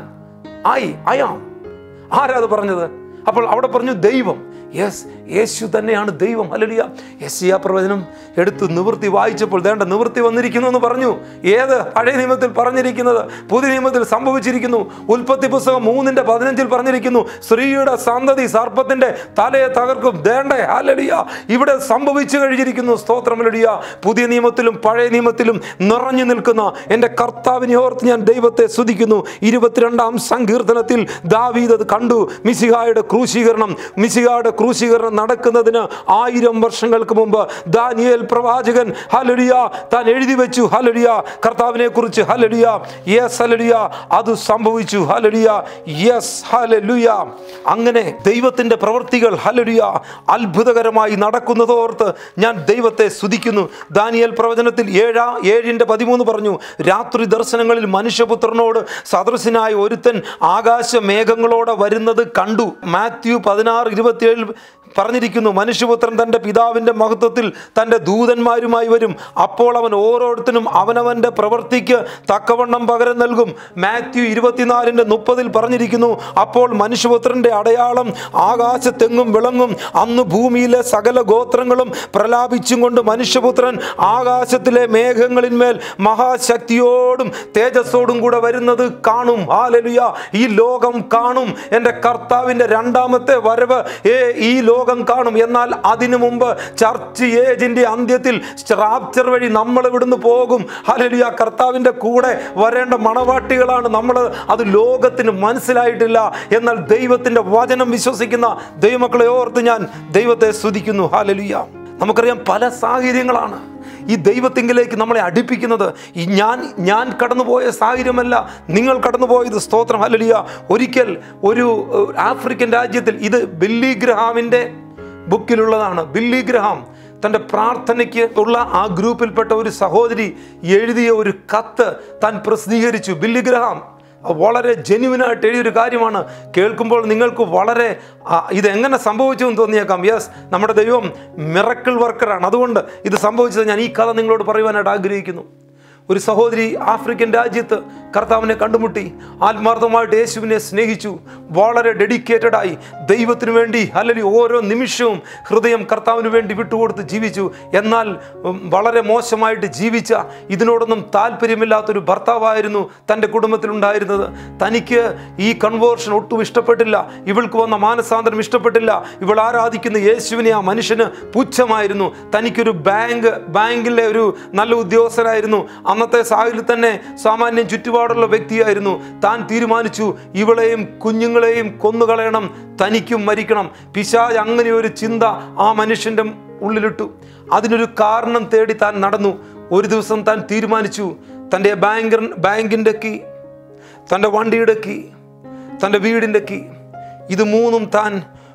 ഐ ഐ ആം ആരാത് പറഞ്ഞത്? അപ്പോൾ അവിടെ പറഞ്ഞു ദൈവം. യെസ്, യേശു തന്നെയാണ് ദൈവം. ഹല്ലേലൂയ. യെശയ്യാ പ്രവചനം എടുത്ത് നിവൃത്തി വായിച്ചപ്പോൾ വേണ്ട നിവൃത്തി വന്നിരിക്കുന്നു എന്ന് പറഞ്ഞു. ഏത്? പഴയ നിയമത്തിൽ പറഞ്ഞിരിക്കുന്നത് പുതിയ നിയമത്തിൽ സംഭവിച്ചിരിക്കുന്നു. ഉൽപ്പത്തി പുസ്തകം മൂന്നിന്റെ പതിനഞ്ചിൽ പറഞ്ഞിരിക്കുന്നു, സ്ത്രീയുടെ സന്തതി സർപ്പത്തിന്റെ തലയെ തകർക്കും. ദേണ്ടേ, ഹല്ലേലൂയ, ഇവിടെ സംഭവിച്ചു കഴിഞ്ഞിരിക്കുന്നു. സ്തോത്രം. ഹല്ലേലൂയ. പുതിയ നിയമത്തിലും പഴയ നിയമത്തിലും നിറഞ്ഞു നിൽക്കുന്ന എൻ്റെ കർത്താവിനെ ഓർത്ത് ഞാൻ ദൈവത്തെ സ്തുതിക്കുന്നു. ഇരുപത്തിരണ്ടാം സങ്കീർത്തനത്തിൽ ദാവീദ് അത് കണ്ടു. മിശിഹായുടെ ക്രൂശീകരണം മിശിഹായുടെ ക്രൂശീകരണം നടക്കുന്നതിന് ആയിരം വർഷങ്ങൾക്ക് മുമ്പ് ദാനിയേൽ പ്രവാചകൻ ഹല്ലേലൂയ താൻ എഴുതി വെച്ചു. ഹല്ലേലൂയ. കർത്താവിനെ കുറിച്ച്. ഹല്ലേലൂയ. യെസ്, ഹല്ലേലൂയ, അത് സംഭവിച്ചു. ഹല്ലേലൂയ. യെസ്, ഹല്ലേലൂയ. അങ്ങനെ ദൈവത്തിന്റെ പ്രവൃത്തികൾ ഹല്ലേലൂയ അത്ഭുതകരമായി നടക്കുന്നതോർത്ത് ഞാൻ ദൈവത്തെ സ്തുതിക്കുന്നു. ദാനിയേൽ പ്രവചനത്തിൽ ഏഴാ ഏഴിന്റെ പതിമൂന്ന് പറഞ്ഞു, രാത്രി ദർശനങ്ങളിൽ മനുഷ്യപുത്രനോട് സദൃശനായ ഒരുത്തൻ ആകാശ മേഘങ്ങളോടെ വരുന്നത് കണ്ടു. മാത്യു പതിനാറ് ഇരുപത്തിയേഴിൽ പറഞ്ഞിരിക്കുന്നു, മനുഷ്യപുത്രൻ തൻ്റെ പിതാവിൻ്റെ മഹത്വത്തിൽ തൻ്റെ ദൂതന്മാരുമായി വരും. അപ്പോൾ അവൻ ഓരോരുത്തരും അവനവൻ്റെ പ്രവൃത്തിക്ക് തക്കവണ്ണം പകരം നൽകും. മാത്യു ഇരുപത്തിനാലിൻ്റെ മുപ്പതിൽ പറഞ്ഞിരിക്കുന്നു, അപ്പോൾ മനുഷ്യപുത്രൻ്റെ അടയാളം ആകാശത്തെങ്ങും വിളങ്ങും. അന്ന് ഭൂമിയിലെ സകല ഗോത്രങ്ങളും പ്രലാപിച്ചും കൊണ്ട് മനുഷ്യപുത്രൻ ആകാശത്തിലെ മേഘങ്ങളിന്മേൽ മഹാശക്തിയോടും തേജസ്സോടും കൂടെ വരുന്നത് കാണും. ഹല്ലേലൂയ. ഈ ലോകം കാണും എൻ്റെ കർത്താവിൻ്റെ രണ്ടാമത്തെ വരവ്. ഏ ഈ ലോകം കാണും. എന്നാൽ അതിനു മുമ്പ് ചർച്ച് ഏജിന്റെ അന്ത്യത്തിൽ റാപ്ചർ വഴി നമ്മൾ ഇവിടുന്ന് പോകും. ഹല്ലേലൂയ. കർത്താവിന്റെ കൂടെ വരേണ്ട മണവാട്ടികളാണ് നമ്മൾ. അത് ലോകത്തിന് മനസ്സിലായിട്ടില്ല. എന്നാൽ ദൈവത്തിന്റെ വചനം വിശ്വസിക്കുന്ന ദൈവമക്കളെ ഓർത്ത് ഞാൻ ദൈവത്തെ സ്തുതിക്കുന്നു. ഹല്ലേലൂയ. നമുക്കറിയാം പല സാഹചര്യങ്ങളാണ് ഈ ദൈവത്തിങ്കിലേക്ക് നമ്മളെ അടുപ്പിക്കുന്നത്. ഈ ഞാൻ ഞാൻ കടന്നുപോയ സാഹചര്യമല്ല നിങ്ങൾ കടന്നുപോയത്. സ്തോത്രം. ഹല്ലേലൂയ. ഒരിക്കൽ ഒരു ആഫ്രിക്കൻ രാജ്യത്തിൽ, ഇത് ബില്ലി ഗ്രഹാമിൻ്റെ ബുക്കിലുള്ളതാണ്. ബില്ലി ഗ്രഹാം തൻ്റെ പ്രാർത്ഥനയ്ക്ക് ഉള്ള ആ ഗ്രൂപ്പിൽപ്പെട്ട ഒരു സഹോദരി എഴുതിയ ഒരു കത്ത് താൻ പ്രസിദ്ധീകരിച്ചു. ബില്ലി ഗ്രഹാം വളരെ ജെന്യുവിനായിട്ട് എഴുതിയൊരു കാര്യമാണ്. കേൾക്കുമ്പോൾ നിങ്ങൾക്ക് വളരെ ഇതെങ്ങനെ സംഭവിച്ചു എന്ന് തോന്നിയേക്കാം. യെസ്, നമ്മുടെ ദൈവം മിറക്കിൾ വർക്കറാണ്. അതുകൊണ്ട് ഇത് സംഭവിച്ചത് ഞാൻ ഈ കഥ നിങ്ങളോട് പറയുവാനായിട്ട് ആഗ്രഹിക്കുന്നു. ഒരു സഹോദരി ആഫ്രിക്കൻ രാജ്യത്ത് കർത്താവിനെ കണ്ടുമുട്ടി, ആത്മാർത്ഥമായിട്ട് യേശുവിനെ സ്നേഹിച്ചു, വളരെ ഡെഡിക്കേറ്റഡായി ദൈവത്തിനു വേണ്ടി അല്ലെങ്കിൽ ഓരോ നിമിഷവും ഹൃദയം കർത്താവിന് വേണ്ടി വിട്ടുകൊടുത്ത് ജീവിച്ചു. എന്നാൽ വളരെ മോശമായിട്ട് ജീവിച്ച, ഇതിനോടൊന്നും താല്പര്യമില്ലാത്തൊരു ഭർത്താവായിരുന്നു തൻ്റെ കുടുംബത്തിലുണ്ടായിരുന്നത്. തനിക്ക് ഈ കൺവേർഷൻ ഒട്ടും ഇഷ്ടപ്പെട്ടില്ല. ഇവൾക്ക് വന്ന മാനസാന്തരം ഇഷ്ടപ്പെട്ടില്ല. ഇവൾ ആരാധിക്കുന്ന യേശുവിനെ ആ മനുഷ്യന് പുച്ഛമായിരുന്നു. തനിക്കൊരു ബാങ്ക് ബാങ്കിലെ ഒരു നല്ല ഉദ്യോഗസ്ഥനായിരുന്നു. അന്നത്തെ സാഹചര്യത്തിൽ തന്നെ സാമാന്യം ചുറ്റുപാടുള്ള വ്യക്തിയായിരുന്നു. താൻ തീരുമാനിച്ചു, ഇവളെയും കുഞ്ഞുങ്ങളെയും കൊന്നുകളയണം, തനിക്കും മരിക്കണം. പിശാച് അങ്ങനെ ഒരു ചിന്ത ആ മനുഷ്യൻ്റെ ഉള്ളിലിട്ടു. അതിനൊരു കാരണം തേടി താൻ നടന്നു. ഒരു ദിവസം താൻ തീരുമാനിച്ചു, തൻ്റെ ബാങ്ക് ബാങ്കിൻ്റെ കീ, തൻ്റെ വണ്ടിയുടെ കീ, തൻ്റെ വീടിൻ്റെ കീ, ഇത് മൂന്നും താൻ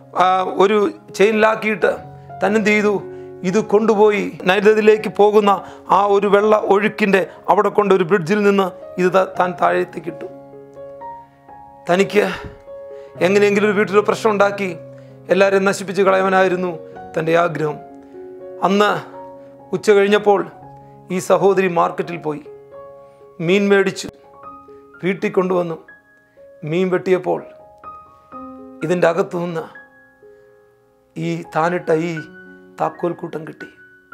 ഒരു ചെയിനിലാക്കിയിട്ട് താൻ എന്ത് ചെയ്തു, ഇത് കൊണ്ടുപോയി നൈലതിലേക്ക് പോകുന്ന ആ ഒരു വെള്ള ഒഴുക്കിൻ്റെ അവിടെ കൊണ്ട് ഒരു ബ്രിഡ്ജിൽ നിന്ന് ഇത് താൻ താഴത്തേക്ക് ഇട്ടു. തനിക്ക് എങ്ങനെയെങ്കിലും ഒരു വീട്ടിൽ പ്രശ്നം ഉണ്ടാക്കി എല്ലാവരെയും നശിപ്പിച്ച് കളയവനായിരുന്നു തൻ്റെ ആഗ്രഹം. അന്ന് ഉച്ച കഴിഞ്ഞപ്പോൾ ഈ സഹോദരി മാർക്കറ്റിൽ പോയി മീൻ മേടിച്ചു, വീട്ടിൽ കൊണ്ടുവന്നു. മീൻ വെട്ടിയപ്പോൾ ഇതിൻ്റെ അകത്തു നിന്ന് ഈ താനിട്ട ഈ താക്കോൽ കൂട്ടം കിട്ടി.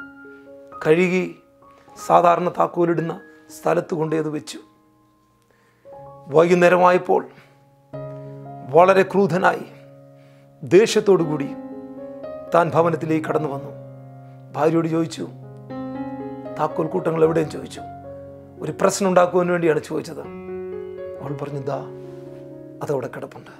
കഴുകി സാധാരണ താക്കോലിടുന്ന സ്ഥലത്ത് കൊണ്ടേത് വെച്ചു. വൈകുന്നേരമായപ്പോൾ വളരെ ക്രൂധനായി ദേഷ്യത്തോടു കൂടി താൻ ഭവനത്തിലേക്ക് കടന്നു വന്നു. ഭാര്യയോട് ചോദിച്ചു, താക്കോൽ കൂട്ടങ്ങൾ എവിടെയും ചോദിച്ചു. ഒരു പ്രശ്നം ഉണ്ടാക്കുവാൻ വേണ്ടിയാണ് ചോദിച്ചത്. അവൾ പറഞ്ഞു, ദാ അതവിടെ കിടപ്പുണ്ട്.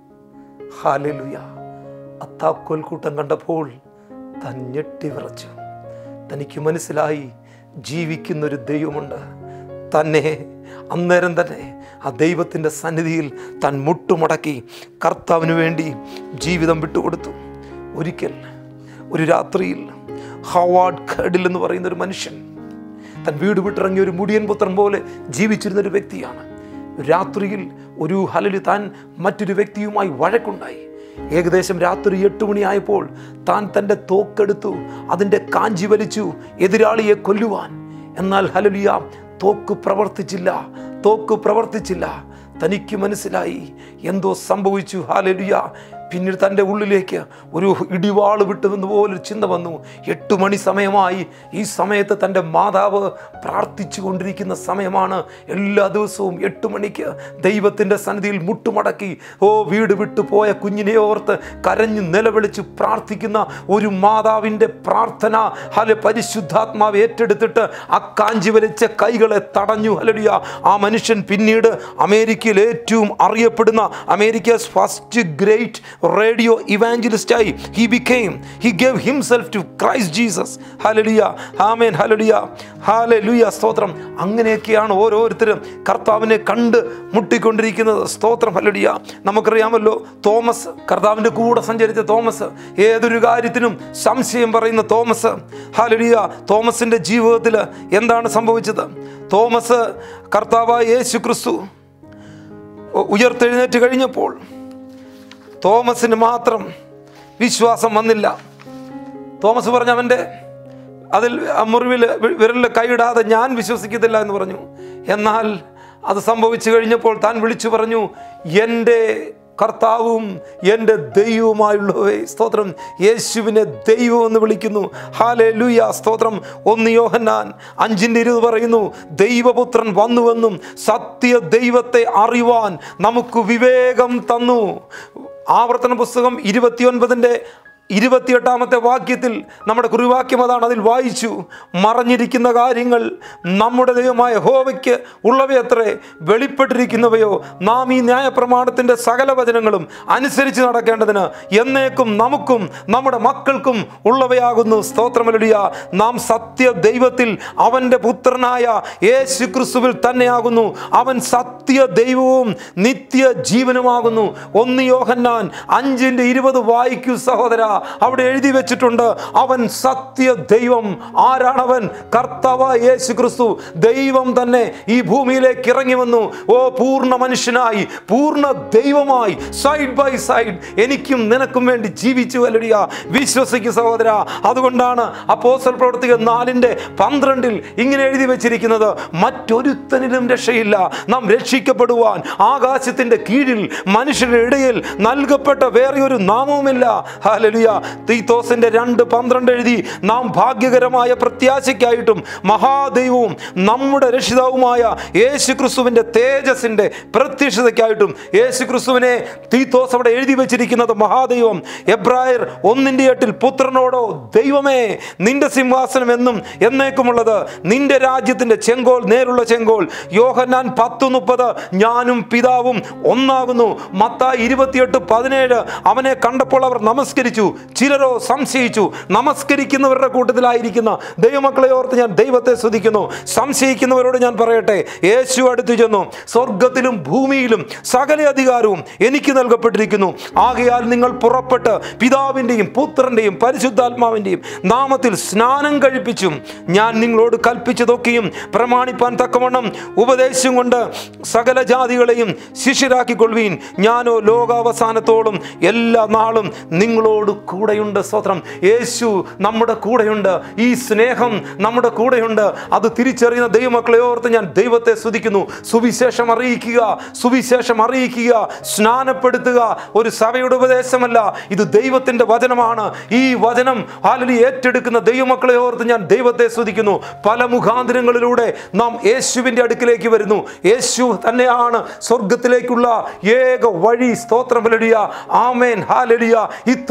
ഹല്ലേലൂയ. ആ താക്കോൽ കൂട്ടം കണ്ടപ്പോൾ താൻ ഞെട്ടി വിറച്ചു. തനിക്ക് മനസ്സിലായി ജീവിക്കുന്നൊരു ദൈവമുണ്ട്. തന്നെ അന്നേരം തന്നെ ആ ദൈവത്തിൻ്റെ സന്നിധിയിൽ താൻ മുട്ടുമടക്കി കർത്താവിന് വേണ്ടി ജീവിതം വിട്ടുകൊടുത്തു. ഒരിക്കൽ ഒരു രാത്രിയിൽ ഹവാർഡ് ഖഡിൽ എന്ന് പറയുന്ന ഒരു മനുഷ്യൻ, താൻ വീട് വിട്ടിറങ്ങിയ ഒരു മുടിയൻ പുത്രൻ പോലെ ജീവിച്ചിരുന്നൊരു വ്യക്തിയാണ്. രാത്രിയിൽ ഒരു ഹലലി താൻ മറ്റൊരു വ്യക്തിയുമായി വഴക്കുണ്ടായി. ഏകദേശം രാത്രി എട്ട് മണിയായപ്പോൾ താൻ തൻ്റെ തോക്കെടുത്തു, അതിൻ്റെ കാഞ്ചി വലിച്ചു എതിരാളിയെ കൊല്ലുവാൻ. എന്നാൽ ഹല്ലേലൂയ, തോക്ക് പ്രവർത്തിച്ചില്ല, തോക്ക് പ്രവർത്തിച്ചില്ല. തനിക്ക് മനസ്സിലായി എന്തോ സംഭവിച്ചു. ഹല്ലേലൂയ. പിന്നീട് തൻ്റെ ഉള്ളിലേക്ക് ഒരു ഇടിവാള് വിട്ടുവെന്ന് പോലൊരു ചിന്ത വന്നു. എട്ട് മണി സമയമായി. ഈ സമയത്ത് തൻ്റെ മാതാവ് പ്രാർത്ഥിച്ചു കൊണ്ടിരിക്കുന്ന സമയമാണ്. എല്ലാ ദിവസവും എട്ട് മണിക്ക് ദൈവത്തിൻ്റെ സന്നിധിയിൽ മുട്ടുമടക്കി ഓ വീട് വിട്ടു പോയ കുഞ്ഞിനെ ഓർത്ത് കരഞ്ഞു നിലവിളിച്ച് പ്രാർത്ഥിക്കുന്ന ഒരു മാതാവിൻ്റെ പ്രാർത്ഥന ഹല്ലേലൂയ പരിശുദ്ധാത്മാവ് ഏറ്റെടുത്തിട്ട് ആ കാഞ്ചി വലിച്ച കൈകളെ തടഞ്ഞു. ഹല്ലേലൂയ. ആ മനുഷ്യൻ പിന്നീട് അമേരിക്കയിൽ ഏറ്റവും അറിയപ്പെടുന്ന അമേരിക്കസ് ഫസ്റ്റ് ഗ്രേറ്റ് റേഡിയോ ഇവാഞ്ചലിസ്റ്റായി he became he gave himself to Christ Jesus. ഹല്ലേലൂയ. ആമേൻ. ഹല്ലേലൂയ. ഹല്ലേലൂയ. സ്തോത്രം. അങ്ങനെയൊക്കെയാണ് ഓരോരുത്തരും കർത്താവിനെ കണ്ട് മുട്ടിക്കൊണ്ടിരിക്കുന്നത്. സ്തോത്രം. ഹല്ലേലൂയ. നമുക്കറിയാമല്ലോ, തോമസ്, കർത്താവിൻ്റെ കൂടെ സഞ്ചരിച്ച തോമസ്, ഏതൊരു കാര്യത്തിനും സംശയം പറയുന്ന തോമസ്. ഹല്ലേലൂയ. തോമസിൻ്റെ ജീവിതത്തിൽ എന്താണ് സംഭവിച്ചത്? തോമസ് കർത്താവായ യേശു ക്രിസ്തു ഉയർത്തെഴുന്നേറ്റ് കഴിഞ്ഞപ്പോൾ തോമസിന് മാത്രം വിശ്വാസം വന്നില്ല. തോമസ് പറഞ്ഞു, അവൻ്റെ അതിൽ മുറിവിൽ വിരലിൽ കൈയിടാതെ ഞാൻ വിശ്വസിക്കത്തില്ല എന്ന് പറഞ്ഞു. എന്നാൽ അത് സംഭവിച്ചു കഴിഞ്ഞപ്പോൾ താൻ വിളിച്ചു പറഞ്ഞു, എൻ്റെ കർത്താവും എൻ്റെ ദൈവവുമായുള്ളവേ. സ്തോത്രം. യേശുവിനെ ദൈവം എന്ന് വിളിക്കുന്നു. ഹല്ലേലൂയ. സ്തോത്രം. ഒന്ന് യോഹന്നാൻ അഞ്ചിൻ്റെ ഇരുപത് പറയുന്നു, ദൈവപുത്രൻ വന്നുവെന്നും സത്യ ദൈവത്തെ അറിയുവാൻ നമുക്ക് വിവേകം തന്നു. ആവർത്തന പുസ്തകം ഇരുപത്തിയൊൻപതിൻ്റെ ഇരുപത്തിയെട്ടാമത്തെ വാക്യത്തിൽ നമ്മുടെ കുറിവാക്യം അതാണ്. അതിൽ വായിച്ചു, മറഞ്ഞിരിക്കുന്ന കാര്യങ്ങൾ നമ്മുടെ ദൈവമായ യഹോവയ്ക്ക് ഉള്ളവയത്രേ, വെളിപ്പെട്ടിരിക്കുന്നവയോ നാം ഈ ന്യായപ്രമാണത്തിൻ്റെ സകല വചനങ്ങളും അനുസരിച്ച് നടക്കേണ്ടതിന് എന്നേക്കും നമുക്കും നമ്മുടെ മക്കൾക്കും ഉള്ളവയാകുന്നു. സ്തോത്രം. ഹല്ലേലൂയ. നാം സത്യ ദൈവത്തിൽ അവൻ്റെ പുത്രനായ യേശു ക്രിസ്തുവിൽ തന്നെയാകുന്നു. അവൻ സത്യ ദൈവവും നിത്യ ജീവനുമാകുന്നു. ഒന്ന് യോഹന്നാൻ അഞ്ചിൻ്റെ ഇരുപത് വായിക്കൂ സഹോദര. അവിടെ എഴുതി വെച്ചിട്ടുണ്ട്, അവൻ സത്യ ദൈവം. ആരാണവൻ? കർത്താവായ യേശു ക്രിസ്തു. ദൈവം തന്നെ ഈ ഭൂമിയിലേക്ക് ഇറങ്ങി വന്നു. ഓ പൂർണ്ണ മനുഷ്യനായി പൂർണ്ണ ദൈവമായി സൈഡ് ബൈ സൈഡ് എനിക്കും നിനക്കും വേണ്ടി ജീവിച്ചു. ഹല്ലേലൂയ. വിശ്വസിക്കു സഹോദര. അതുകൊണ്ടാണ് അപ്പോസ്തല പ്രവൃത്തികൾ നാലിൻ്റെ പന്ത്രണ്ടിൽ ഇങ്ങനെ എഴുതി വെച്ചിരിക്കുന്നത്, മറ്റൊരുത്തനിലും രക്ഷയില്ല, നാം രക്ഷിക്കപ്പെടുവാൻ ആകാശത്തിൻ്റെ കീഴിൽ മനുഷ്യരുടെ ഇടയിൽ നൽകപ്പെട്ട വേറെ ഒരു നാമവുമില്ല. ഹല്ലേലൂയ. തീത്തോസിന്റെ രണ്ട് പന്ത്രണ്ട് എഴുതി, നാം ഭാഗ്യകരമായ പ്രത്യാശയ്ക്കായിട്ടും മഹാദൈവവും നമ്മുടെ രക്ഷിതാവുമായ യേശു ക്രിസ്തുവിന്റെ തേജസ്സിന്റെ പ്രത്യക്ഷതയ്ക്കായിട്ടും. യേശു ക്രിസ്തുവിനെ തീത്തോസ് അവിടെ എഴുതി വെച്ചിരിക്കുന്നത് മഹാദൈവം. എബ്രായർ ഒന്നിന്റെ എട്ടിൽ, പുത്രനോടോ ദൈവമേ നിന്റെ സിംഹാസനം എന്നും എന്നേക്കുമുള്ളത്, നിന്റെ രാജ്യത്തിന്റെ ചെങ്കോൽ നേരുള്ള ചെങ്കോൽ. യോഹന്നാൻ പത്ത് മുപ്പത്, ഞാനും പിതാവും ഒന്നാകുന്നു. മത്തായി ഇരുപത്തിയെട്ട് പതിനേഴ്, അവനെ കണ്ടപ്പോൾ അവർ നമസ്കരിച്ചു, ചിലരോ സംശയിച്ചു. നമസ്കരിക്കുന്നവരുടെ കൂട്ടത്തിലായിരിക്കുന്ന ദൈവമക്കളെ ഓർത്ത് ഞാൻ ദൈവത്തെ സ്തുതിക്കുന്നു. സംശയിക്കുന്നവരോട് ഞാൻ പറയട്ടെ, യേശു അടുത്തു ചെന്നു, സ്വർഗത്തിലും ഭൂമിയിലും സകല അധികാരവും എനിക്ക് നൽകപ്പെട്ടിരിക്കുന്നു. ആകയാൽ നിങ്ങൾ പുറപ്പെട്ട് പിതാവിൻ്റെയും പുത്രൻ്റെയും പരിശുദ്ധാത്മാവിൻ്റെയും നാമത്തിൽ സ്നാനം കഴിപ്പിച്ചും ഞാൻ നിങ്ങളോട് കൽപ്പിച്ചതൊക്കെയും പ്രമാണിപ്പാൻ തക്കവണ്ണം ഉപദേശം കൊണ്ട് സകല ജാതികളെയും ശിഷ്യരാക്കിക്കൊള്ളുവീൻ. ഞാനോ ലോകാവസാനത്തോളം എല്ലാ നാളും നിങ്ങളോട് കൂടെയുണ്ട്. സ്തോത്രം. യേശു നമ്മുടെ കൂടെയുണ്ട്. ഈ സ്നേഹം നമ്മുടെ കൂടെയുണ്ട്. അത് തിരിച്ചറിയുന്ന ദൈവമക്കളെ ഓർത്ത് ഞാൻ ദൈവത്തെ സ്തുതിക്കുന്നു. സുവിശേഷം അറിയിക്കുക, സുവിശേഷം അറിയിക്കുക, സ്നാനപ്പെടുത്തുക ഒരു സഭയുടെ ഉപദേശമല്ല, ഇത് ദൈവത്തിൻ്റെ വചനമാണ്. ഈ വചനം ഹല്ലേലൂയ ഏറ്റെടുക്കുന്ന ദൈവമക്കളെ ഓർത്ത് ഞാൻ ദൈവത്തെ സ്തുതിക്കുന്നു. പല മുഖാന്തരങ്ങളിലൂടെ നാം യേശുവിൻ്റെ അടുക്കിലേക്ക് വരുന്നു. യേശു തന്നെയാണ് സ്വർഗത്തിലേക്കുള്ള ഏക വഴി. സ്തോത്രം. ഹല്ലേലൂയ. ആമേൻ. ഹല്ലേലൂയ. ഇത്ര വലിയ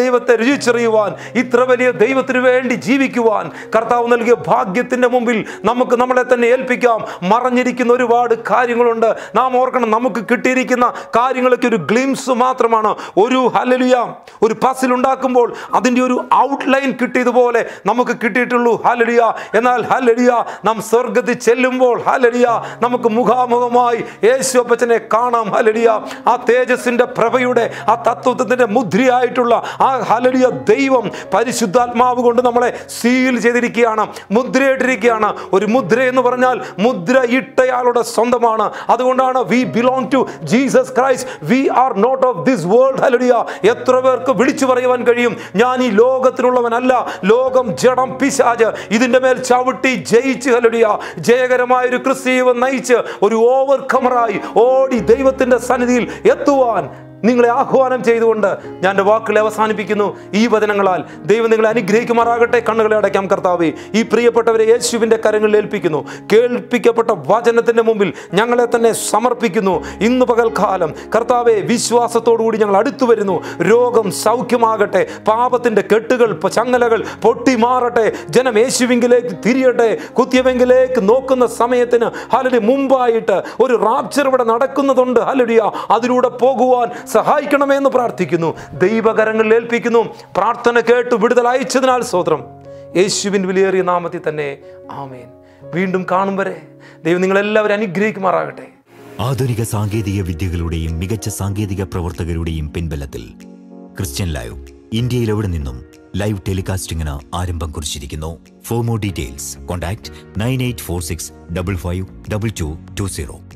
ദൈവത്തെ രുചിച്ചറിയുവാൻ, ഇത്ര വലിയ ദൈവത്തിന് വേണ്ടി ജീവിക്കുവാൻ കർത്താവ് നൽകിയ ഭാഗ്യത്തിൻ്റെ മുമ്പിൽ നമുക്ക് നമ്മളെ തന്നെ ഏൽപ്പിക്കാം. മറഞ്ഞിരിക്കുന്ന ഒരുപാട് കാര്യങ്ങളുണ്ട്. നാം ഓർക്കണം, നമുക്ക് കിട്ടിയിരിക്കുന്ന കാര്യങ്ങളൊക്കെ ഒരു ഗ്ലിംസ് മാത്രമാണ്. ഒരു ഹല്ലേലൂയ, ഒരു പസിൽ ഉണ്ടാക്കുമ്പോൾ അതിൻ്റെ ഒരു ഔട്ട്ലൈൻ കിട്ടിയതുപോലെ നമുക്ക് കിട്ടിയിട്ടുള്ളൂ. ഹല്ലേലൂയ. എന്നാൽ ഹല്ലേലൂയ, നാം സ്വർഗ്ഗത്തിൽ ചെല്ലുമ്പോൾ ഹല്ലേലൂയ നമുക്ക് മുഖാമുഖമായി യേശു അപ്പച്ചനെ കാണാം. ഹല്ലേലൂയ. ആ തേജസ്സിന്റെ പ്രഭയുടെ ആ തത്വത്തിന്റെ മുദ്രയായിട്ടുള്ള ആ ഹല്ലേലൂയ ദൈവം പരിശുദ്ധാത്മാവ് കൊണ്ട് നമ്മളെ സീൽ ചെയ്തിരിക്കുകയാണ്, മുദ്രയിട്ടിരിക്കുകയാണ്. ഒരു മുദ്ര എന്ന് പറഞ്ഞാൽ മുദ്ര ഇട്ടയാളുടെ സ്വന്തമാണ്. അതുകൊണ്ടാണ് we belong to Jesus Christ, we are not of this world. ഹല്ലേലൂയ. എത്ര പേർക്ക് വിളിച്ചു പറയുവാൻ കഴിയും, ഞാൻ ഈ ലോകത്തിനുള്ളവനല്ല, ലോകം, ജഡം, പിശാച് ഇതിന്റെ മേൽ ചവിട്ടി ജയിച്ച് ഹല്ലേലൂയ ജയകരമായ ഒരു ക്രിസ്തീയ നയിച്ച് ഒരു ഓവർകമറായി ഓടി ദൈവത്തിന്റെ സന്നിധിയിൽ എത്തുവാൻ നിങ്ങളെ ആഹ്വാനം ചെയ്തുകൊണ്ട് ഞാൻ എൻ്റെ വാക്കുകളെ അവസാനിപ്പിക്കുന്നു. ഈ വചനങ്ങളാൽ ദൈവം നിങ്ങളെ അനുഗ്രഹിക്കുമാറാകട്ടെ. കണ്ണുകളെ അടയ്ക്കാം. കർത്താവേ, ഈ പ്രിയപ്പെട്ടവരെ യേശുവിൻ്റെ കരങ്ങളിൽ ഏൽപ്പിക്കുന്നു. കേൾപ്പിക്കപ്പെട്ട വചനത്തിൻ്റെ മുമ്പിൽ ഞങ്ങളെ തന്നെ സമർപ്പിക്കുന്നു. ഇന്ന് പകൽക്കാലം കർത്താവെ, വിശ്വാസത്തോടുകൂടി ഞങ്ങൾ അടുത്തു വരുന്നു. രോഗം സൗഖ്യമാകട്ടെ, പാപത്തിൻ്റെ കെട്ടുകൾ, ചങ്ങലകൾ പൊട്ടി മാറട്ടെ, ജനം യേശുവിങ്കിലേക്ക് തിരിയട്ടെ. കുത്തിയവെങ്കിലേക്ക് നോക്കുന്ന സമയത്തിന് ഹല്ലേലൂയ മുമ്പായിട്ട് ഒരു റാപ്ചർ ഇവിടെ നടക്കുന്നതുണ്ട്. ഹല്ലേലൂയ. അതിലൂടെ പോകുവാൻ സഹായിക്കണമെന്ന് പ്രാർത്ഥിക്കുന്നു. ദൈവകരങ്ങളിൽ ഏൽപ്പിക്കുന്നു. പ്രാർത്ഥന കേട്ട് വിടുതൽ അയച്ചതിനാൽ സ്തോത്രം. യേശുവിൻ വിലയേറിയ നാമത്തിൽ തന്നെ ആമേൻ. വീണ്ടും കാണും വരെ ദൈവം നിങ്ങളെല്ലാവരും അനുഗ്രഹിക്കുമാറാകട്ടെ. ആധുനിക സാങ്കേതിക വിദ്യകളുടെയും മികച്ച സാങ്കേതിക പ്രവർത്തകരുടെയും പിൻബലത്തിൽ ക്രിസ്ത്യൻ ലൈവ് ഇന്ത്യയിൽ എവിടെ നിന്നും ലൈവ് ടെലികാസ്റ്റിംഗിന് ആരംഭം കുറിച്ചിരിക്കുന്നു. For more details contact nine eight four six double five double two two zero.